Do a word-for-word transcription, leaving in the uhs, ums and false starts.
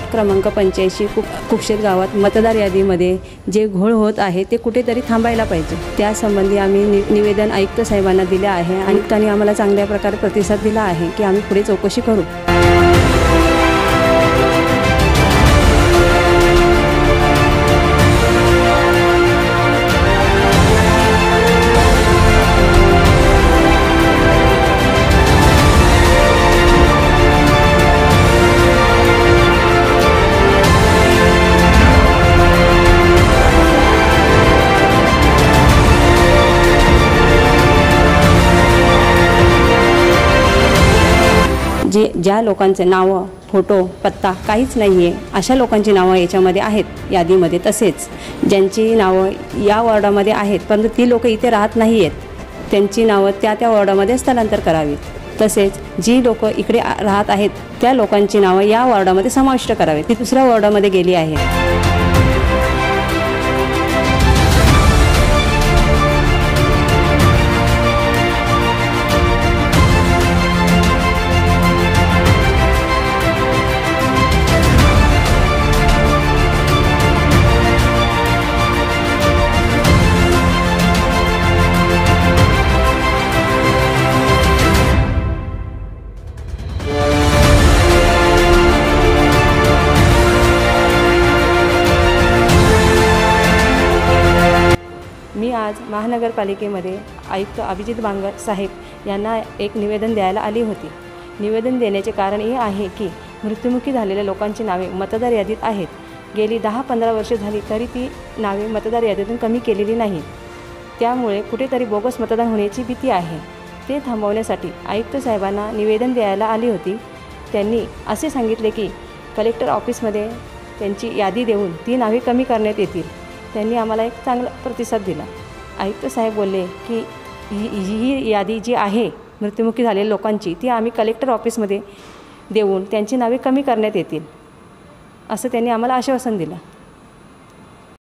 क्रमांक पंच्याऐंशी कुक कुक्षेत गावात मतदार यादीमध्ये जे घोळ होत आहे ते कुठेतरी थांबायला पाहिजे। त्यासंबंधी आम्ही नि निवेदन आयुक्त साहेबांना दिले आहे आणि त्यांनी आम्हाला चांगल्या प्रकारे प्रतिसाद दिला आहे की आम्ही पुढे चौकशी करू। जे ज्या लोकांचे नावं फोटो पत्ता काहीच नाही आहे अशा लोकांची नावं याच्यामध्ये आहेत यादीमध्ये। तसेच ज्यांची नावं या वॉर्डामध्ये आहेत परंतु ती लोक इथे राहत नाही आहेत त्यांची नावं त्या त्या वॉर्डामध्ये स्थलांतर करावीत। तसेच जी लोक इकडे राहत आहेत त्या लोकांची नावं या वॉर्डामध्ये समाविष्ट करावीत, ती दुसऱ्या वॉर्डामध्ये गेली आहेत। मी आज महानगरपालिकेमध्ये आयुक्त अभिजित बांगर साहेब यांना एक निवेदन द्यायला आली होती। निवेदन देण्याचे कारण हे आहे की मृत्युमुखी झालेल्या लोकांची नावे मतदार यादीत आहेत। गेली दहा पंधरा वर्षे झाली तरी ती नावे मतदार यादीतून कमी केलेली नाहीत। त्यामुळे कुठेतरी बोगस मतदान होण्याची भीती आहे। ते थांबवण्यासाठी आयुक्त साहेबांना निवेदन द्यायला आली होती। त्यांनी असे सांगितले की कलेक्टर ऑफिसमध्ये त्यांची यादी देऊन ती नावे कमी करण्यात येतील। त्यांनी आम्हाला एक चांगला प्रतिसाद दिला। आयुक्त साहेब बोलले की ही ही यादी जी आहे मृत्युमुखी झालेल्या लोकांची ती आम्ही कलेक्टर ऑफिसमध्ये देऊन त्यांची नावे कमी करण्यात येतील असं त्यांनी आम्हाला आश्वासन दिलं।